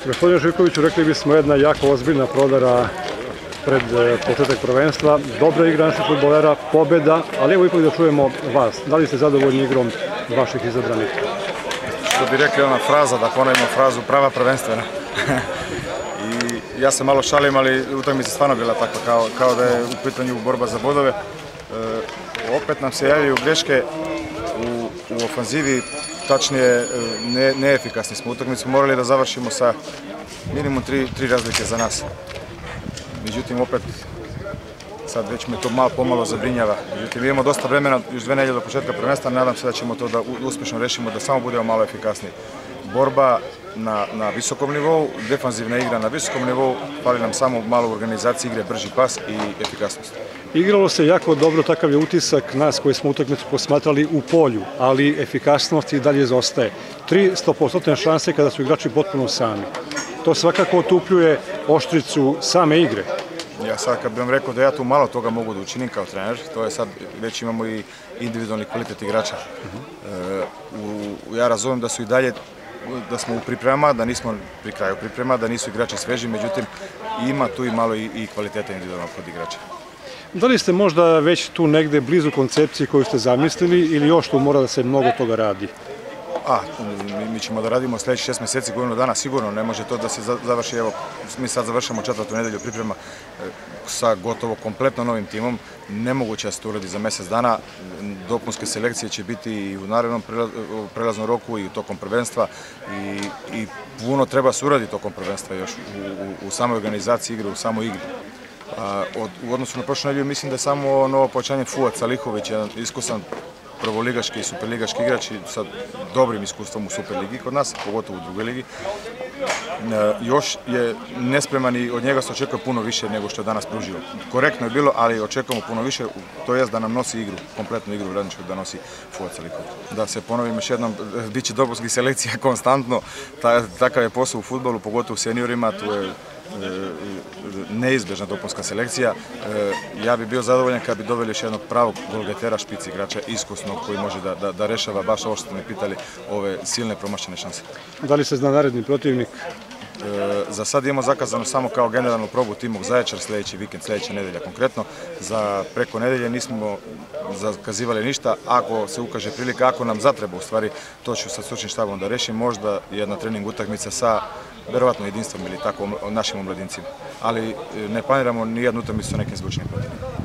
Gospodine Živkoviću, rekli bismo jedna jako ozbiljna prodara pred početak prvenstva. Dobra igra naših fudbalera, pobjeda, ali evo ipak da čujemo vas. Da li ste zadovoljni igrom vaših izabranih? Što bi rekli ona fraza, da ponovimo frazu, prava prvenstvena. I ja se malo šalim, ali utakmica stvarno bila takva, kao da je u pitanju borba za bodove. Opet nam se javljaju greške u ofanzivi, tačnije neefikasni smo. Utakmicu morali da završimo sa minimum 3 razlike za nas. Međutim, opet, sad već me to malo pomalo zabrinjava. Međutim, imamo dosta vremena, još 2 nedelje do početka prvenstva, nadam se da ćemo to da uspješno rešimo, da samo budemo malo efikasniji. Borba na visokom nivou, defanzivna igra na visokom nivou, fali nam samo malo u organizaciji igre, brži pas i efikasnost. Igralo se jako dobro, takav je utisak nas koji smo utakmicu posmatrali u polju, ali efikasnost i dalje izostaje. 100% šanse kada su igrači potpuno sami. To svakako otupljuje oštricu same igre. Ja sad kad bih vam rekao da ja tu malo toga mogu da učinim kao trener, to je sad, već imamo i individualni kvalitet igrača. Ja razumijem da su i dalje, da smo u pripremama, da nismo pri kraju priprema, da nisu igrači sveži, međutim ima tu i malo i kvaliteta individualnog kod igrača. Da li ste možda već tu negde blizu koncepcije koju ste zamislili ili još tu mora da se mnogo toga radi? Mi ćemo da radimo sljedećih 6 mjeseci, godinu dana, sigurno. Ne može to da se završi, evo, mi sad završamo 4. nedelju priprema sa gotovo kompletno novim timom. Nemoguće da se to uradi za mjesec dana. Dopunske selekcije će biti i u narednom prelaznom roku i tokom prvenstva i puno treba se uraditi tokom prvenstva još u samoj organizaciji igre, u samoj igri. U odnosu na prošlu nedelju mislim da je samo novo pojačanje Fuad Salihović, jedan iskusan prvoligaški i superligaški igrač sa dobrim iskustvom u Superligi kod nas, pogotovo u drugoj ligi. Još je nespreman i od njega se očekuje puno više nego što je danas pružio. Korektno je bilo, ali očekujemo puno više, to jest da nam nosi igru, kompletnu igru radničkog da nosi Fuad Salihović. Da se ponovim još jednom, bit će dopunskih selekcija konstantno, takav je posao u fudbalu, pogotovo u seniorima, tu je neizbježna dopunska selekcija. Ja bih bio zadovoljan kad bi doveli još jednog pravog golgetera, špici igrača, iskusnog koji može da rešava baš ovo što ste me pitali, ove silne promašene šanse. Da li se zna naredni protivnik? Za sad imamo zakazano samo kao generalnu probu Timok Zaječar sljedeći vikend, sljedeća nedelja konkretno. Za preko nedelje nismo zakazivali ništa. Ako se ukaže prilika, ako nam zatreba u stvari, to ću sa stručnim štabom da rešim. Možda jedna trening utakmica sa verovatno jedinstvom ili tako našim omladincima. Ali ne planiramo nijednu utakmicu sa nekim zvučnim protivnikom.